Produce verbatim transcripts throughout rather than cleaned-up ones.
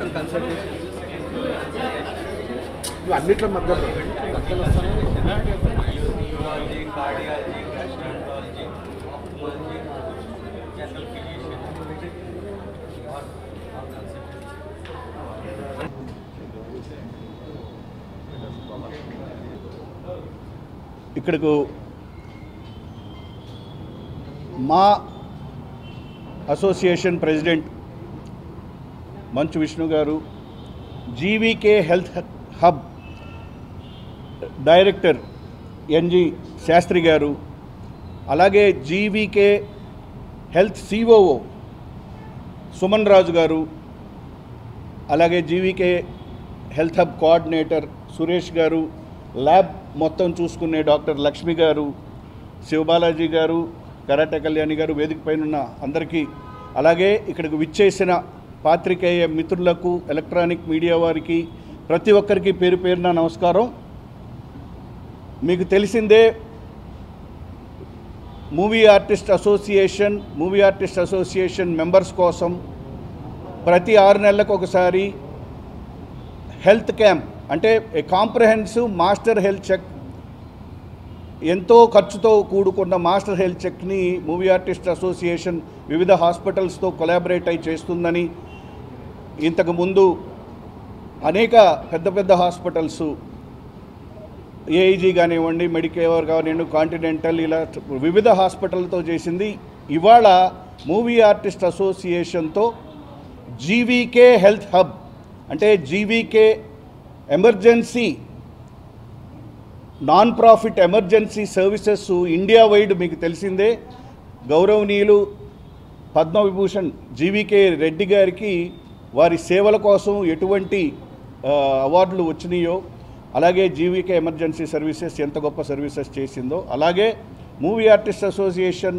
Doctor consultation అన్నిట్లో మధ్య ఇక్కడకు మా అసోసియేషన్ ప్రెసిడెంట్ మంచు విష్ణు గారు, GVK health hub director N G Shastri గారు, అలాగే జీవీకే హెల్త్ సిఓఓ సుమన్ రాజు గారు, అలాగే GVK health hub coordinator Suresh గారు, ల్యాబ్ మొత్తం చూసుకునే డాక్టర్ లక్ష్మి గారు, శివబాలాజీ గారు, కరాటే కళ్యాణి గారు, వేదిక పైన ఉన్న అందరికీ, అలాగే ఇక్కడికి విచ్చేసిన పాత్రికేయ మిత్రులకు, ఎలక్ట్రానిక్ మీడియా వారికి, ప్రతి ఒక్కరికి పేరు పేరున నమస్కారం. మీకు తెలిసిందే, movie artist association movie artist association members కోసం ప్రతి ఆరు నెలలకు ఒకసారి హెల్త్ క్యాంప్ అంటే a comprehensive master health check, ఎంతో ఖర్చుతో కూడుకున్న మాస్టర్ హెల్త్ చెక్ని మూవీ ఆర్టిస్ట్ అసోసియేషన్ వివిధ హాస్పిటల్స్తో కొలాబరేట్ అయి చేస్తుందని, ఇంతకుముందు అనేక పెద్ద పెద్ద హాస్పిటల్స్ ఏఐజీ కానివ్వండి, మెడికేవర్ కానివ్వండి, కాంటినెంటల్, ఇలా వివిధ హాస్పిటల్తో చేసింది. ఇవాళ మూవీ ఆర్టిస్ట్ అసోసియేషన్తో జీవీకే హెల్త్ హబ్ అంటే GVK emergency non profit emergency services India wide మీకు తెలిసిందే. గౌరవనీయులు పద్మవిభూషణ్ జీవీకే రెడ్డి గారికి వారి సేవల కోసం ఎటువంటి అవార్డులు వచ్చినాయో, అలాగే జీవీకే ఎమర్జెన్సీ సర్వీసెస్ ఎంత గొప్ప సర్వీసెస్ చేసిందో, అలాగే మూవీ ఆర్టిస్ట్ అసోసియేషన్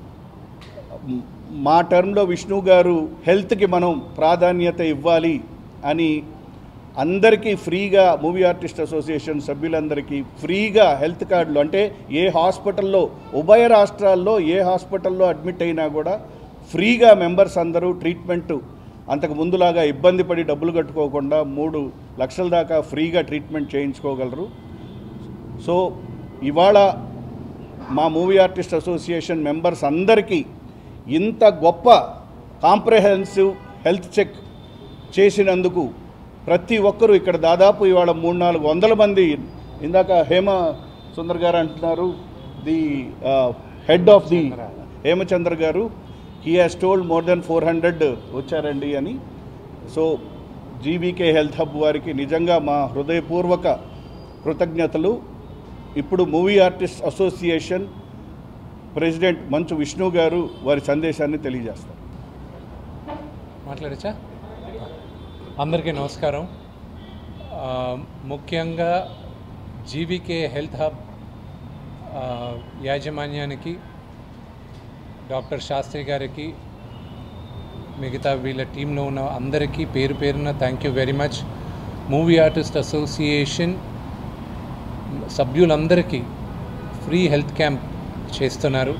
మా టర్మ్లో విష్ణు గారు హెల్త్కి మనం ప్రాధాన్యత ఇవ్వాలి అని అందరికీ ఫ్రీగా, మూవీ ఆర్టిస్ట్ అసోసియేషన్ సభ్యులందరికీ ఫ్రీగా హెల్త్ కార్డులు, అంటే ఏ హాస్పిటల్లో ఉభయ రాష్ట్రాల్లో ఏ హాస్పిటల్లో అడ్మిట్ అయినా కూడా ఫ్రీగా మెంబర్స్ అందరూ ట్రీట్మెంట్ అంతకు ముందులాగా ఇబ్బంది పడి డబ్బులు కట్టుకోకుండా మూడు లక్షల దాకా ఫ్రీగా ట్రీట్మెంట్ చేయించుకోగలరు. సో ఇవాళ మా మూవీ ఆర్టిస్ట్ అసోసియేషన్ మెంబర్స్ అందరికీ ఇంత గొప్ప కాంప్రహెన్సివ్ హెల్త్ చెక్ చేసినందుకు ప్రతి ఒక్కరూ ఇక్కడ దాదాపు ఇవాళ మూడు నాలుగు వందల మంది, ఇందాక హేమ సుందర్ గారు అంటున్నారు, the head of the Hemachandra గారు, he has told more than four hundred వచ్చారండి అని. సో జీవీకే హెల్త్ హబ్ వారికి నిజంగా మా హృదయపూర్వక కృతజ్ఞతలు. ఇప్పుడు movie artist association president Manchu Vishnu గారు వారి సందేశాన్ని తెలియజేస్తారు. మాట్లాడచ్చా? అందరికీ నమస్కారం. ముఖ్యంగా జీవీకే హెల్త్ హబ్ యాజమాన్యానికి, డాక్టర్ శాస్త్రి గారికి, మిగతా వీళ్ళ టీంలో ఉన్న అందరికీ పేరు పేరున thank you very much. Movie artist association సభ్యులందరికీ ఫ్రీ హెల్త్ క్యాంప్ చేస్తున్నారు.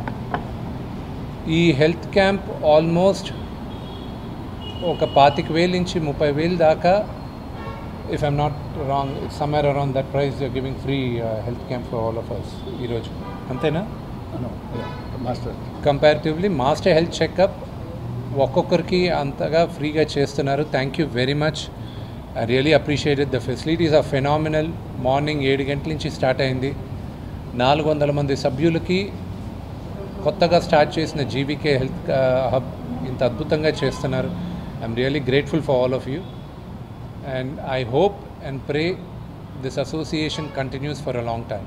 ఈ హెల్త్ క్యాంప్ ఆల్మోస్ట్ ఒక పాతిక వేల నుంచి ముప్పై వేలు దాకా, if I'm not wrong, somewhere around that price you're giving free health camp for all of us ఈరోజు, అంతేనా? Master comparatively master health checkup ఒక్కొక్కరికి అంతగా ఫ్రీగా చేస్తున్నారు. Thank you very much. I really appreciated. The facilities are phenomenal. Morning ఏడు గంటల నుంచి start అయింది. నాలుగు వందల మంది సభ్యులకి కొత్తగా స్టార్ట్ చేసిన జీవీకే హెల్త్ హబ్ ఇంత అద్భుతంగా చేస్తున్నారు. I'm really grateful for all of you, and I hope and pray this association continues for a long time.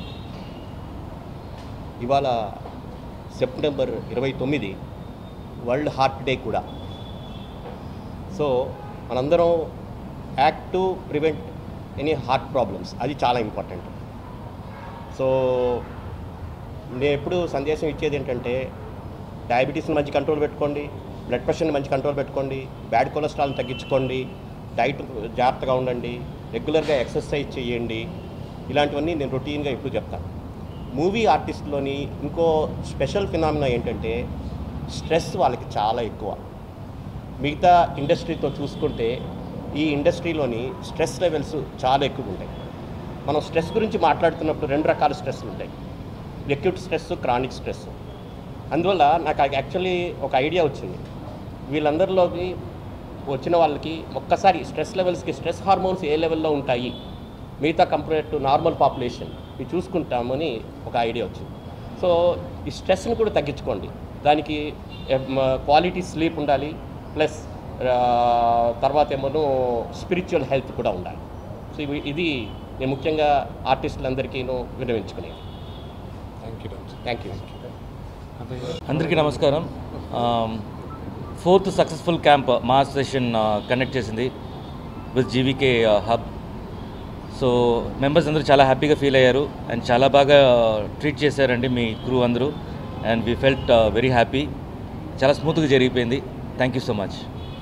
ఇవాళ సెప్టెంబర్ ఇరవై తొమ్మిది వరల్డ్ హార్ట్ డే కూడా. సో మనందరం act to prevent any heart problems, అది చాలా ఇంపార్టెంట్. సో నేను ఎప్పుడు సందేశం ఇచ్చేది ఏంటంటే, డయాబెటీస్ని మంచి కంట్రోల్ పెట్టుకోండి, బ్లడ్ ప్రెషర్ని మంచి కంట్రోల్ పెట్టుకోండి, బ్యాడ్ కొలెస్ట్రాల్ని తగ్గించుకోండి, డైట్ జాగ్రత్తగా ఉండండి, రెగ్యులర్గా ఎక్సర్సైజ్ చేయండి. ఇలాంటివన్నీ నేను రొటీన్గా ఎప్పుడు చెప్తాను. మూవీ ఆర్టిస్ట్లోని ఇంకో స్పెషల్ ఫినామినా ఏంటంటే, స్ట్రెస్ వాళ్ళకి చాలా ఎక్కువ. మిగతా ఇండస్ట్రీతో చూసుకుంటే ఈ ఇండస్ట్రీలోని స్ట్రెస్ లెవెల్స్ చాలా ఎక్కువ ఉంటాయి. మనం స్ట్రెస్ గురించి మాట్లాడుతున్నప్పుడు రెండు రకాల స్ట్రెస్లు ఉంటాయి, ఎక్యూట్ స్ట్రెస్, క్రానిక్ స్ట్రెస్. అందువల్ల నాకు యాక్చువల్లీ ఒక ఐడియా వచ్చింది, వీళ్ళందరిలోకి వచ్చిన వాళ్ళకి ఒక్కసారి స్ట్రెస్ లెవెల్స్కి స్ట్రెస్ హార్మోన్స్ ఏ లెవెల్లో ఉంటాయి మిగతా కంపేర్ టు నార్మల్ పాపులేషన్ ఇవి చూసుకుంటామని ఒక ఐడియా వచ్చింది. సో ఈ స్ట్రెస్ని కూడా తగ్గించుకోండి, దానికి క్వాలిటీ స్లీప్ ఉండాలి, ప్లస్ తర్వాత ఏమో స్పిరిచువల్ హెల్త్ కూడా ఉండాలి. సో ఇవి ఇది నేను ముఖ్యంగా ఆర్టిస్టులందరికీను విన్నవించుకునేది. Thank you thank you. అందరికీ నమస్కారం. ఫోర్త్ సక్సెస్ఫుల్ క్యాంప్ మా అసోసియేషన్ కండక్ట్ చేసింది with GVK hub. So members అందరూ చాలా హ్యాపీగా ఫీల్ అయ్యారు అండ్ చాలా బాగా ట్రీట్ చేశారండి మీ క్రూ అందరూ, and we felt very happy. చాలా స్మూత్గా జరిగిపోయింది. Thank you so much.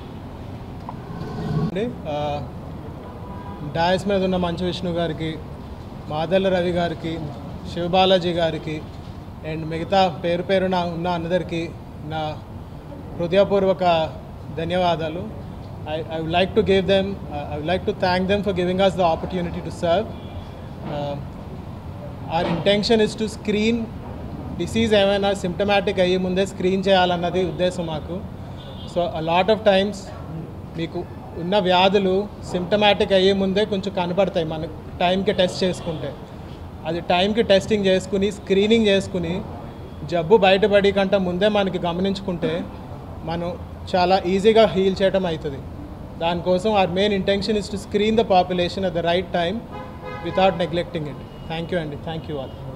Dais మీద ఉన్న మంచు విష్ణు గారికి, మాదల్ల రవి గారికి, శివబాలాజీ గారికి అండ్ మిగతా పేరు పేరున ఉన్న అందరికీ నా హృదయపూర్వక ధన్యవాదాలు. I, I would like to give them, uh, I would like to thank them for giving us the opportunity to serve. Uh, our intention is to screen disease ఏమైనా సిమ్టమాటిక్ అయ్యి ముందే స్క్రీన్ చేయాలన్నది ఉద్దేశం మాకు. So a lot of times మీకు ఉన్న వ్యాధులు symptomatic అయ్యే ముందే కొంచెం కనపడతాయి మనకు టైంకి టెస్ట్ చేసుకుంటే. అది టైంకి టెస్టింగ్ చేసుకుని స్క్రీనింగ్ చేసుకుని జబ్బు బయటపడి కంటే ముందే మనకి గమనించుకుంటే మనం చాలా ఈజీగా హీల్ చేయడం అవుతుంది. దానికోసం our main intention is to screen the population at the right time without neglecting it. Thank you, Andy. Thank you all.